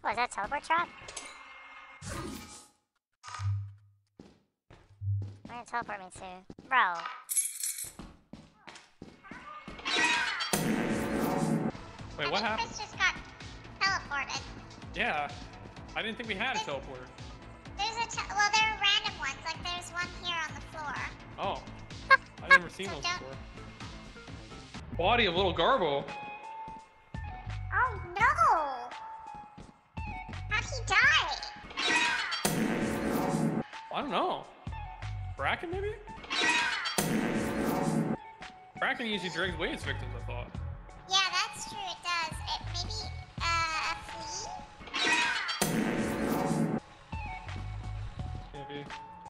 What, is that a teleport trap? Where did it teleport me to? Bro. Wait, what happened? Chris just got teleported. Yeah. I didn't think we had a teleporter. Well, there are random ones. Like, there's one here on the floor. Oh. I've never seen those don't- before. Body of little Garbo. Oh, no! How'd he die? I don't know. Bracken, maybe? Bracken usually drags away his victims, I thought.